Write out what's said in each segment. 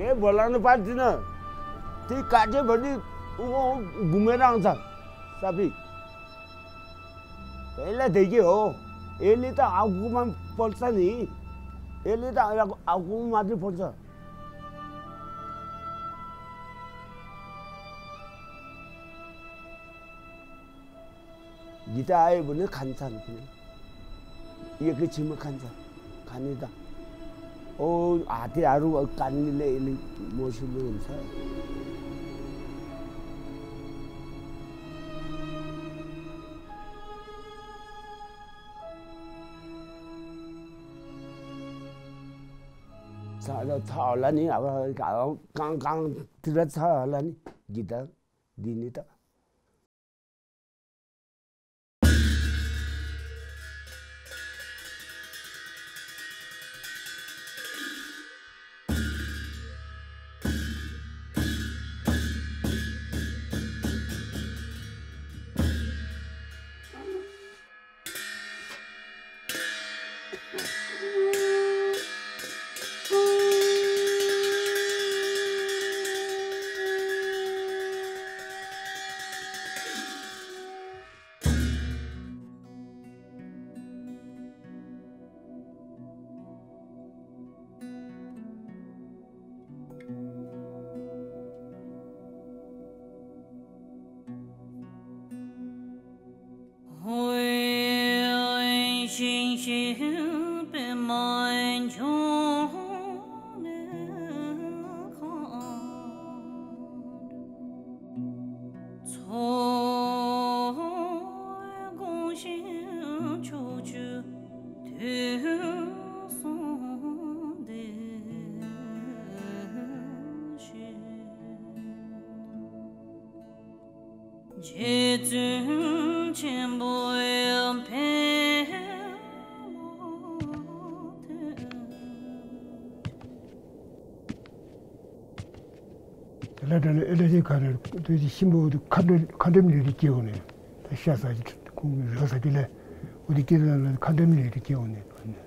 ए बोलाउनु पार्दैन त्यही काटेभरि घुमेर आउँछ सबै पहिलादेखि हो यसले त आउकुमा पर्छ नि यसले त आउकुमा मात्रै पर्छ गीता आयो भने खान्छन् एकैछिनमा खान्छ खाने त ओ हात्तीहरू कान्नेले यसले मसिलो हुन्छ छ होला नि अब कहाँतिर छ होला नि गीता दिने त 엘레지 가는 도지 신부도 컨뎀들이 끼오네. 샤사 공유해서 빌래 우리끼리는 컨뎀들이 끼오네.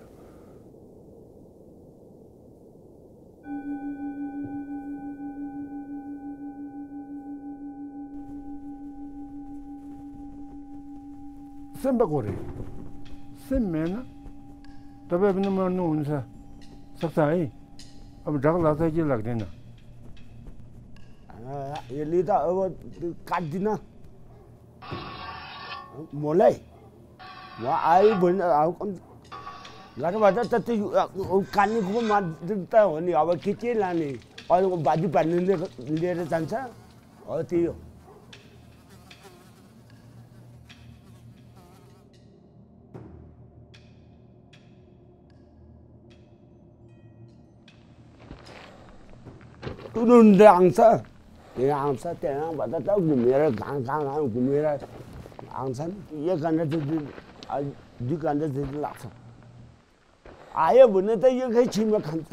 셈바고래. 셈매나 더베는 뭐는 온사 석사이 अब ढक लाग्छ के लाग्दैन यसले त अब काट्दिन मलाई म आयो भने घरबाट त त्यो काट्नेको मात्र त हो नि अब के लाने अरूको बाजी पार्नेले लिएर जान्छ हो त्यही हो तुरुन्त आउँछ त्यहाँ आउँछ त्यहाँबाट त घुमेर कहाँ घुमेर आउँछन् 1 घन्टा जति 2 घन्टा जति लाग्छ आयो भने त एकैछिनमा खान्छ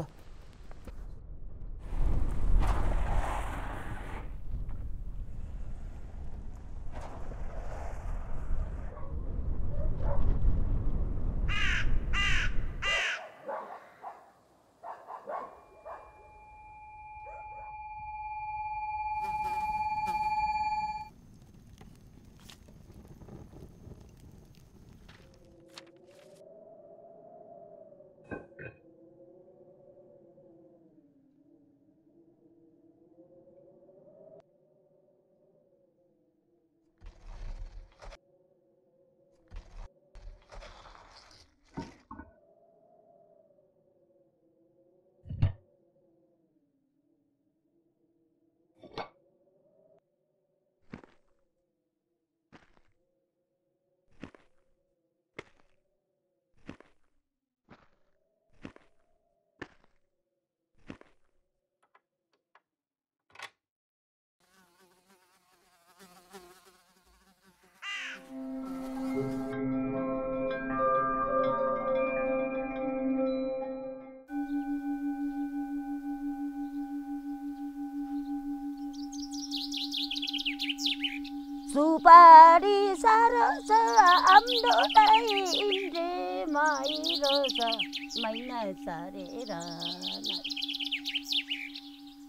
सुपारी सरस आम्दोलाई इन्द्रे माइरस मैना सरेर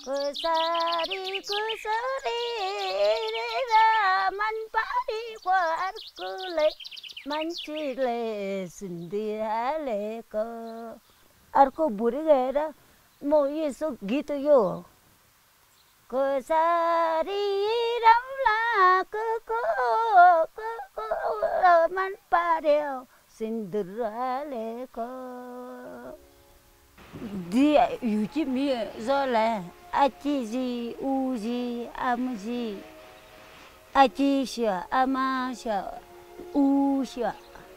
Kusari ra man pari kwa arkule manchile sindiale ko arko buri gera mo yeso gito yo Kusari ramla ko man pari sindiale ko Dia yuji mi zola achi uji amji achi sha amasha usha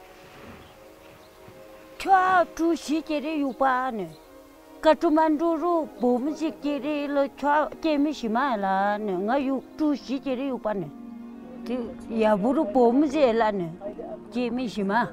chwa tu shi kiri yupa ne katumanduru bomji kiri lo chwa kemi shima la ne nga yu tu shi kiri yupa ne ti yaburu bomji la ne kemi shima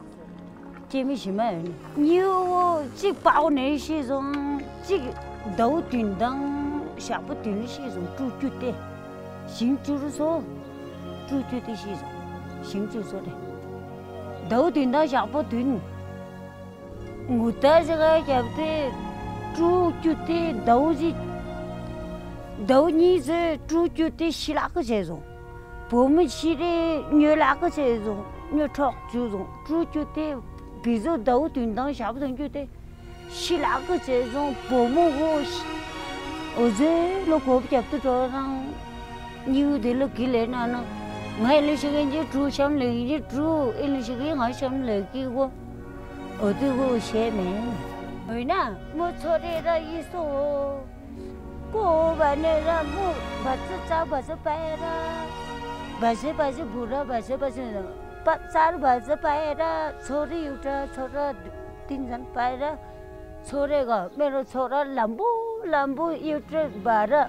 nhiều chiếc bao này sử dụng chiếc đầu tuyển đăng sắp tuyển sử dụng chú tê sinh chú số chú tê sử dụng sinh chú số đấy đầu tuyển đăng sắp tuyển người ta sẽ cái chập tê chú tê đầu như thế chú tê xí lá cái sử dụng bố mình xí đấy nhiều lá cái sử dụng nhiều thóc sử dụng chú tê ví dụ đầu tuyển đăng sắp tuyển chú tê xí lá cái sử dụng bố mình ở dưới lúc hộp chập tôi cho rằng nhiều thế là kỹ lệ nào nó ngay lúc sẽ cái chú xem lại cái chú lúc sẽ cái hỏi xem lại cái cô ở đây cô xem mẹ rồi na một số đây là ý số cô bạn này là một bà sẽ cháu bà sẽ bay ra bà sẽ bù ra bà sẽ bắt sao bà sẽ bay ra số đi yêu ra số ra tinh thần bay ra số đây cả mẹ nó số ra làm bố yêu ra bà ra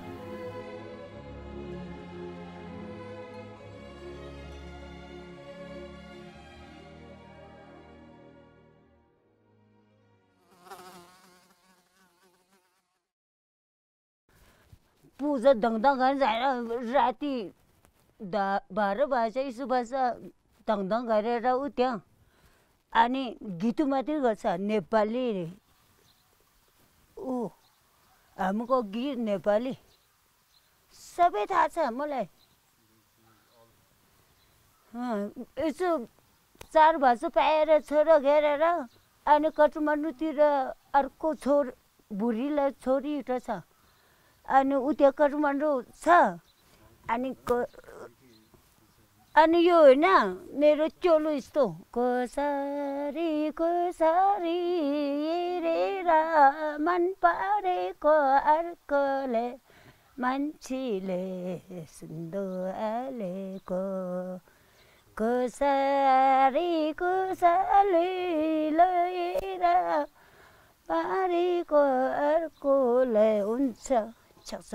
पूजा दंगदंग कर राती बारा वाजता सुबहचा दंगदंग गरेर उठ्यो अनि गीत मात्रै गर्छ नेपाली ऊ हाम्रो गीत नेपाली सबै थाहा छ मलाई यसो 4 भाषा पाएर छोरा घेरेर अनि काठमाडौँतिर अर्को बुढीलाई छोरी एउटा छ अनि उता काठमाडौँ छ अनि यो होइन मेरो चोलो यस्तो कसरी हेरेर मन परेको अर्कोले मान्छेले सुन्दो हालेको कसरी लिएर पारेको अर्कोलाई हुन्छ सक्छ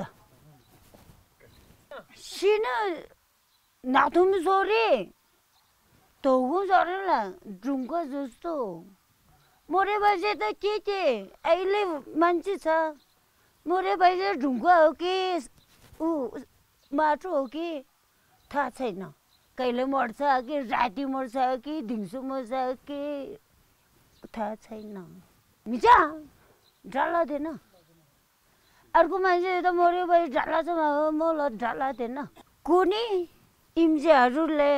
सिन नाथुम सोरे तोगु सोरेला ढुङ्गा जस्तो मरेपछि त के अहिले मान्छे छ मरेपछि ढुङ्गा हो कि ऊ माटो हो कि थाहा छैन कहिले मर्छ कि राति मर्छ कि दिउँसो मर्छ कि थाहा छैन मिजा ढाल्दैन अर्को मान्छे त मऱ्यो भए ढाल्ला छ मलाई ढाल्दैन कुनै इम्जेहरूले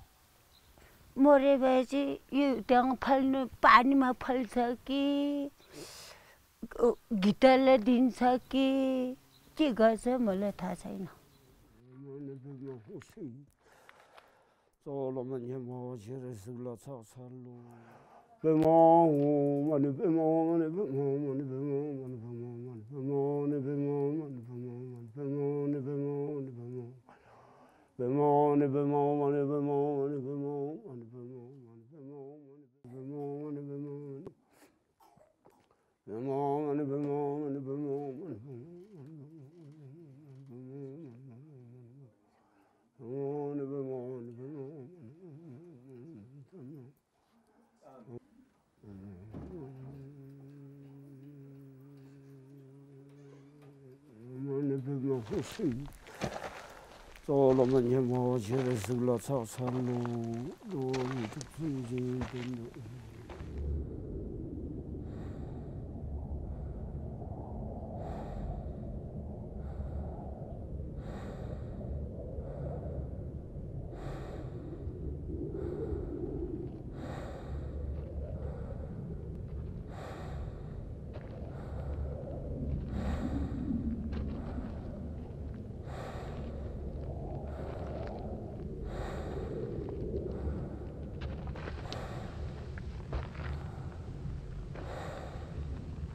मरेपछि यो त्यहाँ फल्नु पानीमा फल्छ कि गिटारले दिन्छ कि के गर्छ मलाई थाहा छैन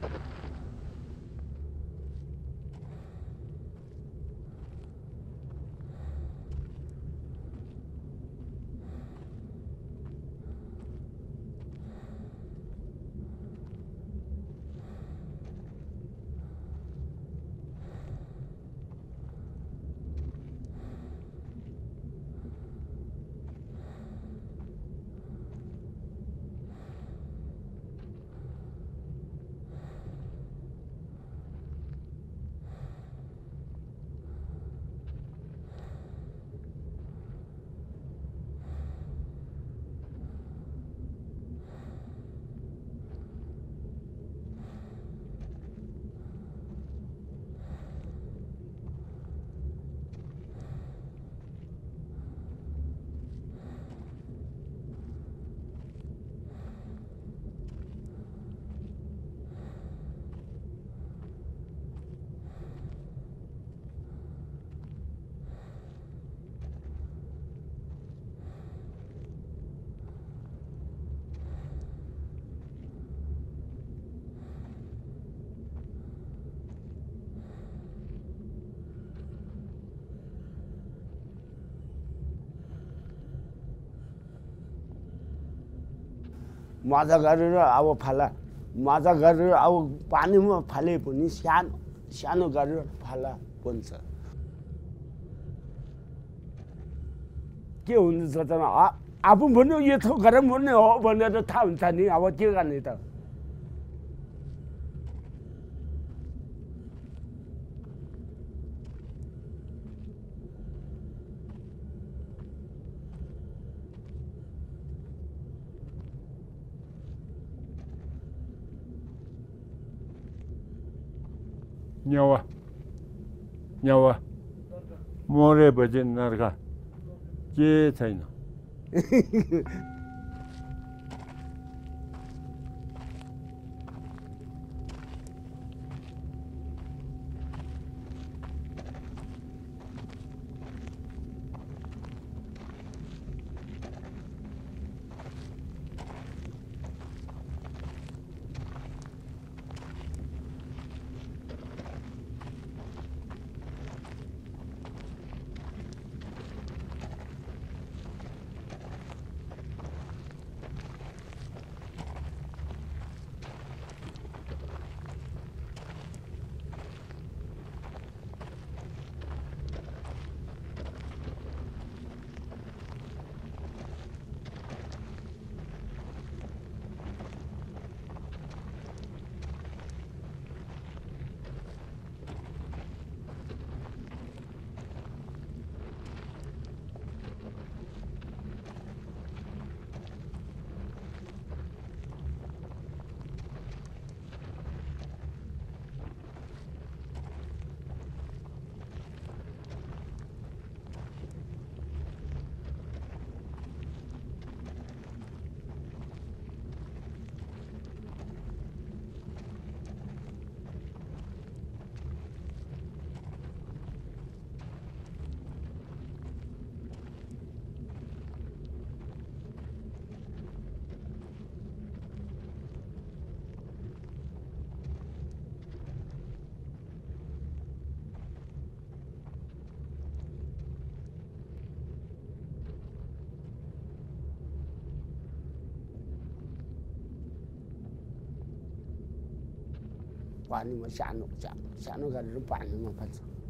मजा गरेर अब फाला मजा गरेर अब पानीमा फाले पनि सानो सानो गरेर फाला बन्छ के हुन्छ त आफू पनि यो थो गरम भन्ने हो भनेर थाहा हुन्छ नि अब के गर्ने त न्यावा मरेपछि नर्का के छैन पानीमा सानो सानो सानो गरेर पानीमा फाल्छ